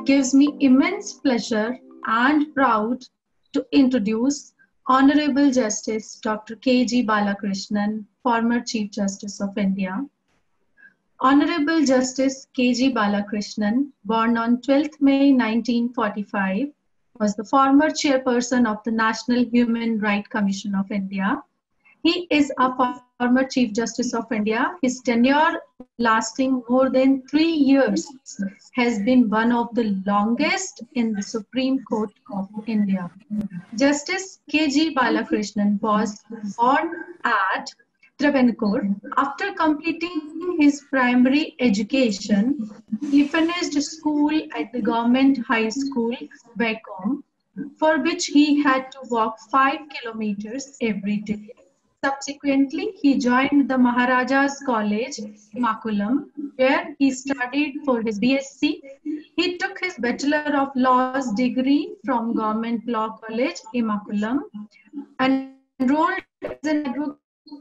It gives me immense pleasure and proud to introduce Honorable Justice Dr. K.G. Balakrishnan, former Chief Justice of India. Honorable Justice K.G. Balakrishnan, born on 12th May 1945, was the former chairperson of the National Human Rights Commission of India. He is a former Chief Justice of India. His tenure, lasting more than 3 years, has been one of the longest in the Supreme Court of India. Justice K.G. Balakrishnan was born at Travancore. After completing his primary education, he finished school at the Government High School, Vaikom, for which he had to walk 5 kilometers every day. Subsequently, he joined the Maharaja's College, Immaculum, where he studied for his BSc. He took his Bachelor of Laws degree from Government Law College, Immaculum, and enrolled as an advocate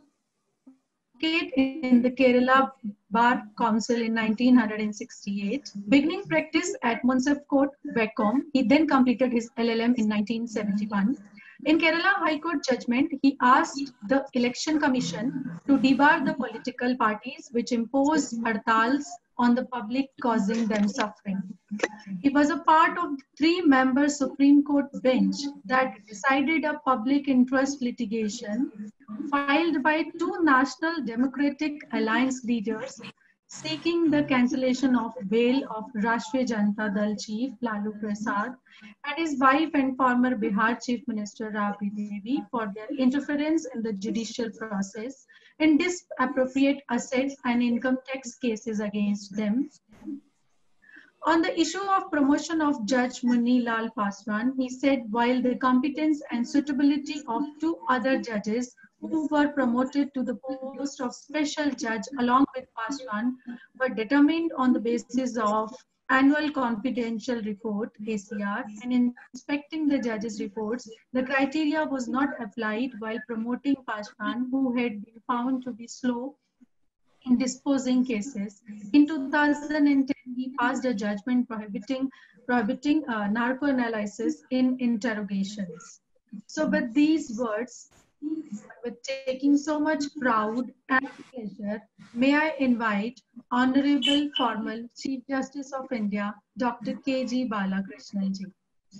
in the Kerala Bar Council in 1968. Beginning practice at Munsif Court, Vaikom, he then completed his LLM in 1971. In Kerala High Court judgment, he asked the Election Commission to debar the political parties which imposed hartals on the public, causing them suffering. He was a part of the 3-member Supreme Court bench that decided a public interest litigation filed by 2 National Democratic Alliance leaders seeking the cancellation of bail of Rashtriya Janata Dal chief Lalu Prasad and his wife and former Bihar Chief Minister Rabri Devi for their interference in the judicial process in disappropriate assets and income tax cases against them. On the issue of promotion of Judge Muni Lal Paswan, he said while the competence and suitability of 2 other judges who were promoted to the post of special judge along with Paswan were determined on the basis of annual confidential report ACR, and inspecting the judges' reports, the criteria was not applied while promoting Paswan, who had been found to be slow in disposing cases. In 2010, he passed a judgment prohibiting narco-analysis in interrogations. So with these words, with taking so much proud and pleasure, may I invite Honorable Formal Chief Justice of India, Dr. K.G. Balakrishnan ji.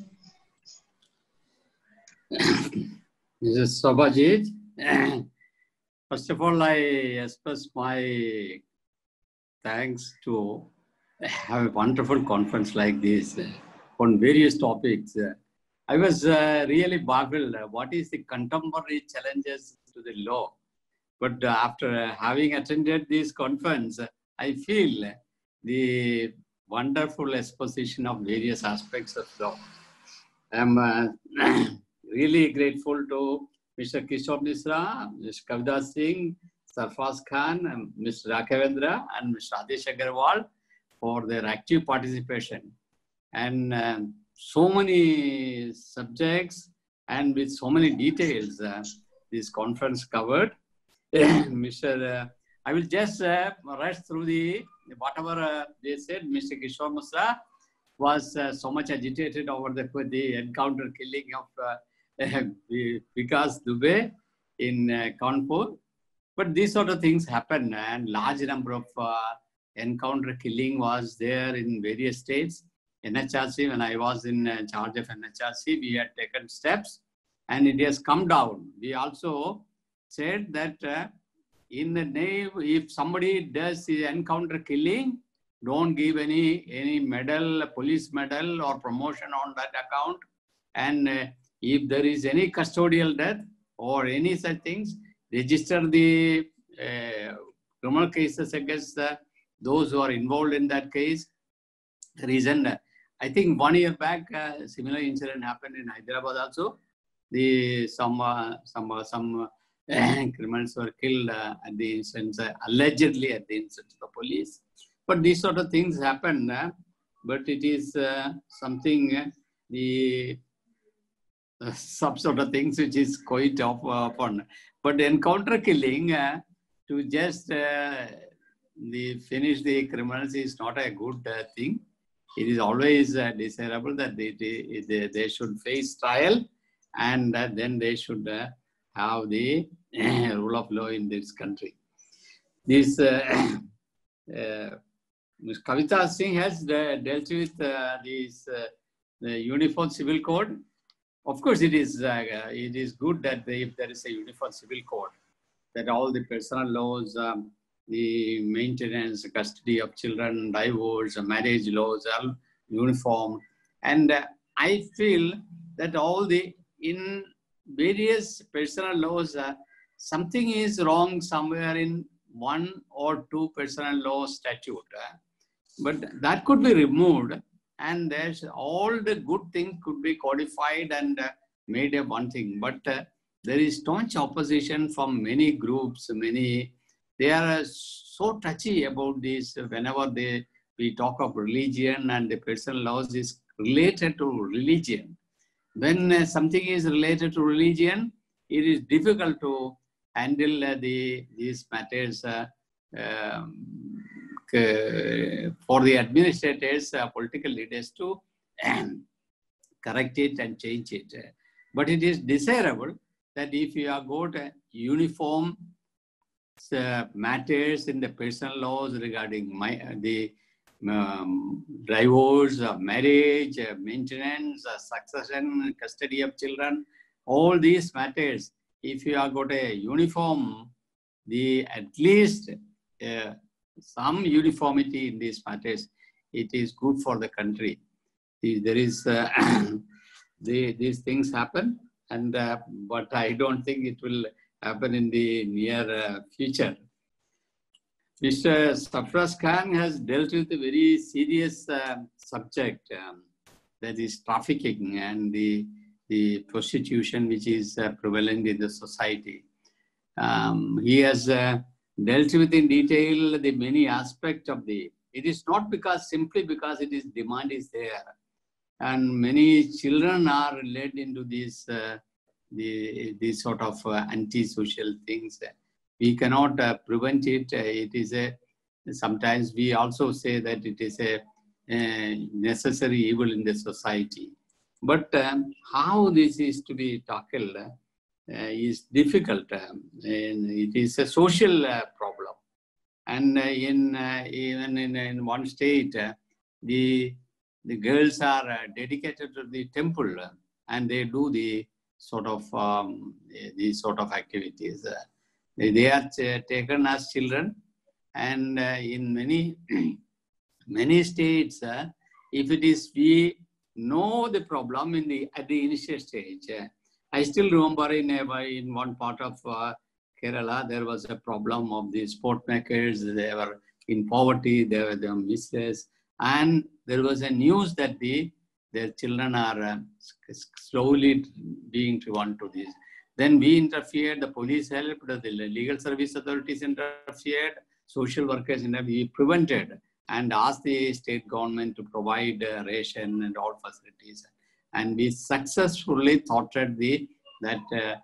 Mrs. Sobhajit, first of all, I express my thanks to have a wonderful conference like this on various topics. I was really baffled. What is the contemporary challenges to the law? But after having attended this conference, I feel the wonderful exposition of various aspects of law. I'm really grateful to Mr. Kishore Misra, Mr. Kavidas Singh, Sarfraz Khan, Mr. Rakhavendra, and Mr. Adesh Agarwal for their active participation. And so many subjects and with so many details this conference covered. I will just rush through whatever they said. Mr. Kishore Misra was so much agitated over the encounter killing of Vikas Dubey in Kanpur. But these sort of things happen, and large number of encounter killing was there in various states. NHRC, when I was in charge of NHRC, we had taken steps and it has come down. We also said that in the name, if somebody does the encounter killing, don't give any medal, police medal or promotion on that account. And if there is any custodial death or any such things, register the criminal cases against those who are involved in that case. The reason, I think 1 year back, a similar incident happened in Hyderabad also. Some criminals were killed at the instance, allegedly at the instance of the police. But these sort of things happen, but it is something, some sort of things which is quite often. But encounter killing, to just finish the criminals is not a good thing. it is always desirable that they should face trial, and then they should have the rule of law in this country. This Ms. Kavita Singh has dealt with the Uniform Civil Code. Of course, it is good that if there is a Uniform Civil Code, that all the personal laws, the maintenance, custody of children, divorce, marriage laws are uniform. And I feel that in various personal laws, something is wrong somewhere in one or two personal law statute. But that could be removed, and there's all the good things could be codified and made a one thing. But there is staunch opposition from many groups. They are so touchy about this. Whenever we talk of religion, and the personal laws is related to religion. When something is related to religion, it is difficult to handle these matters for the administrators, political leaders to correct it and change it. But it is desirable that if you have got uniform matters in the personal laws regarding the divorce, marriage, maintenance, succession, custody of children, all these matters, if you have got a uniform, at least some uniformity in these matters, it is good for the country. There is these things happen, and but I don't think it will happen in the near future. Mr. Sarfaraz Khan has dealt with a very serious subject, that is trafficking and the prostitution which is prevalent in the society. He has dealt with in detail the many aspects of it is not simply because demand is there, and many children are led into these sort of anti-social things. We cannot prevent it. It is sometimes we also say that it is a necessary evil in the society. But how this is to be tackled is difficult. And it is a social problem. And even in one state, the girls are dedicated to the temple, and they do these sort of activities. They are taken as children, and in many states, if it is we know the problem at the initial stage. I still remember in one part of Kerala, there was a problem of the sport makers. They were in poverty, they were misless, and there was a news that their children are slowly being driven to this. Then we interfered, the police helped, the legal service authorities interfered, social workers, we prevented and asked the state government to provide ration and all facilities. And we successfully thwarted that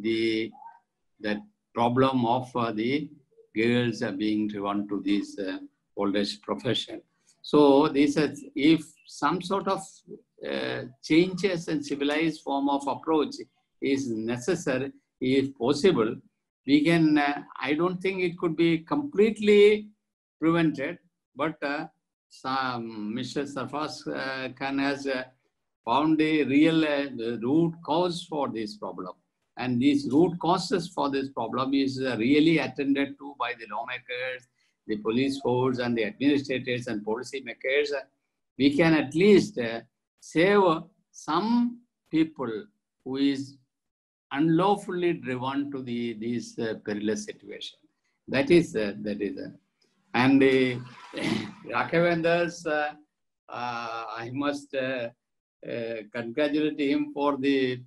problem of the girls being driven to this old age profession. So this is, if some sort of changes and civilized form of approach is necessary, if possible, we can, I don't think it could be completely prevented, but Mr. Sarfaraz Khan has found a real root cause for this problem. And these root causes for this problem is really attended to by the lawmakers, the police force, and the administrators and policy makers. We can at least save some people who is unlawfully driven to this perilous situation. That is. And Raghavendra's, I must congratulate him for the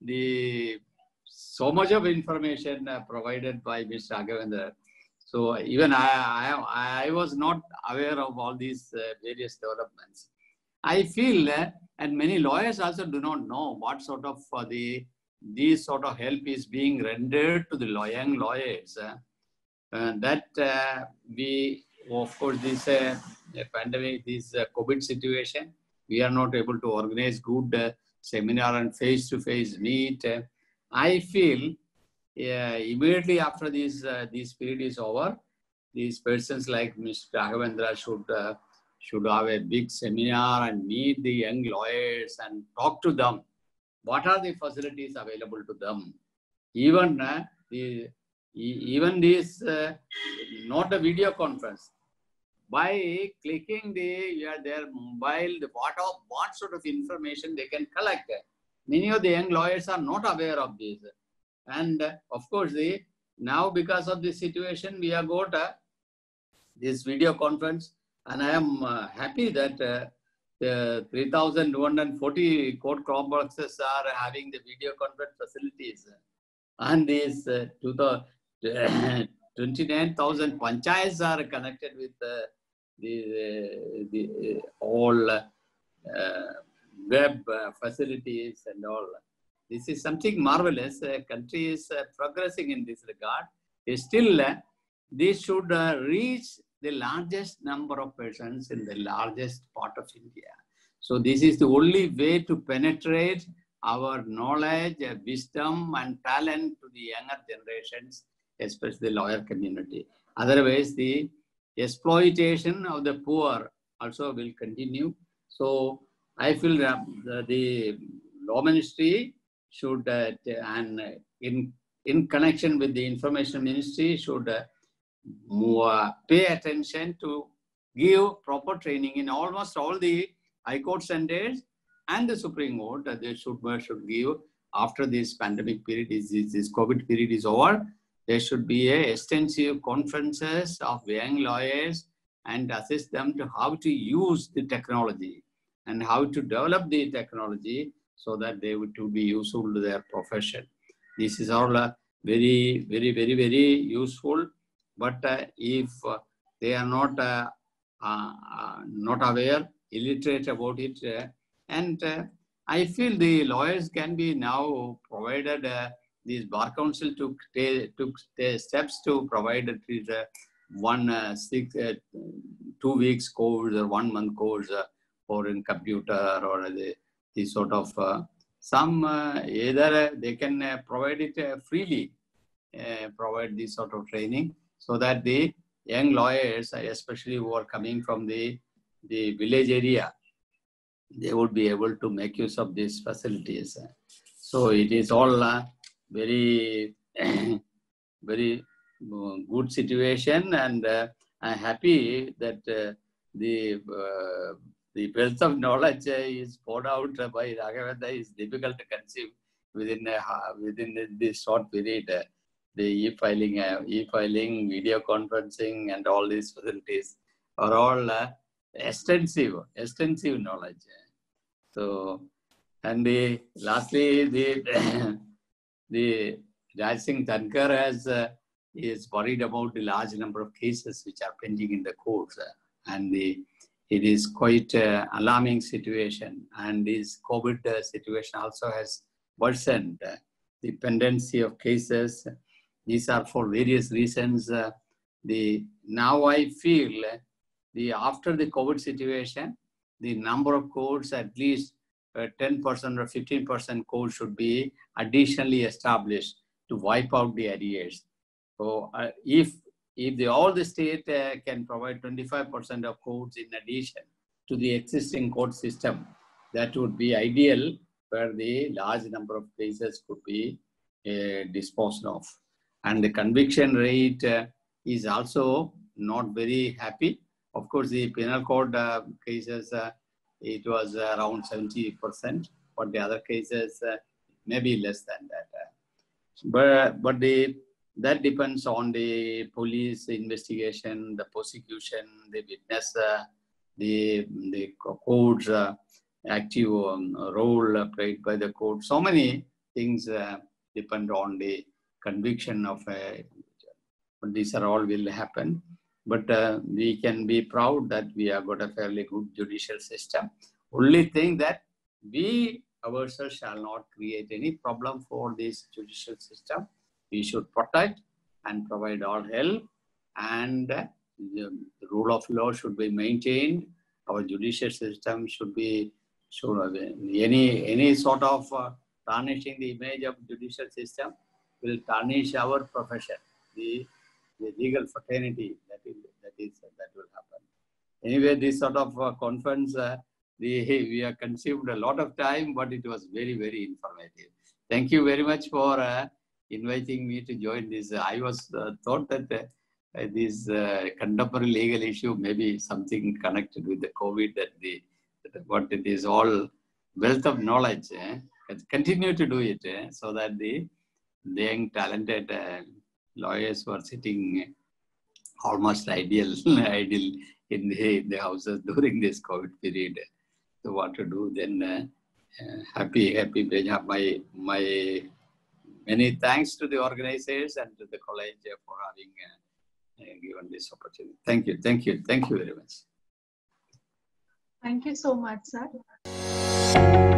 so much of information provided by Mr. Raghavendra. So even I was not aware of all these various developments. I feel, and many lawyers also do not know what sort of this sort of help is being rendered to the young lawyers. That we of course, this pandemic, this COVID situation, we are not able to organize good seminar and face-to-face meet. I feel immediately after this period is over, these persons like Mr. Raghavendra should have a big seminar and meet the young lawyers and talk to them. What are the facilities available to them? Even this, not a video conference. By clicking their mobile, what sort of information they can collect. Many of the young lawyers are not aware of this. And of course, now because of this situation, we have got this video conference. And I am happy that the 3,240 court complexes are having the video conference facilities. And these 29,000 panchayats are connected with the all web facilities and all. This is something marvelous. Country is progressing in this regard. Still, this should reach the largest number of persons in the largest part of India. So this is the only way to penetrate our knowledge, wisdom, and talent to the younger generations, especially the lawyer community. Otherwise, the exploitation of the poor also will continue. So I feel that the law ministry should, and in connection with the information ministry, should pay attention to give proper training in almost all the high court centers and the Supreme Court. They should give after this pandemic period, this COVID period is over. There should be extensive conferences of young lawyers and assist them to how to use the technology and how to develop the technology so that they would to be useful to their profession. This is all very, very, very, very useful. But if they are not aware, illiterate about it, and I feel the lawyers can be now provided. This Bar Council took steps to provide at least 2 weeks course or 1 month course for in computer or the sort of either they can provide it freely, provide this sort of training so that the young lawyers, especially who are coming from the village area, they would be able to make use of these facilities. So it is all very, very good situation, and I'm happy that the wealth of knowledge is poured out by Raghavendra is difficult to conceive within this short period. The e-filing, video conferencing, and all these facilities are all extensive knowledge. So, and lastly, the Raj Singh Dhankar is worried about the large number of cases which are pending in the courts, and it is quite alarming situation. And this COVID situation also has worsened the pendency of cases. These are for various reasons. Now I feel after the COVID situation, the number of courts, at least 10% or 15% courts should be additionally established to wipe out the arrears. So if all the state can provide 25% of courts in addition to the existing court system, that would be ideal, where the large number of cases could be disposed of. And the conviction rate is also not very happy. Of course, the penal code cases, it was around 70%, but the other cases maybe less than that. But that depends on the police investigation, the prosecution, the witness, the court's active role played by the court. So many things depend on the conviction of a. But these are all will happen. But we can be proud that we have got a fairly good judicial system. Only thing that we ourselves shall not create any problem for this judicial system. We should protect and provide all help and the rule of law should be maintained. Our judicial system should be, any sort of tarnishing the image of judicial system will tarnish our profession, the legal fraternity that will happen. Anyway, this sort of conference, we have consumed a lot of time, but it was very, very informative. Thank you very much for inviting me to join this. I was thought that this contemporary legal issue may be something connected with the COVID, but it is all wealth of knowledge. Continue to do it so that the young talented lawyers who are sitting almost idle in the houses during this COVID period. So what to do then? Happy my many thanks to the organizers and to the college for having given this opportunity. Thank you very much. Thank you so much, sir.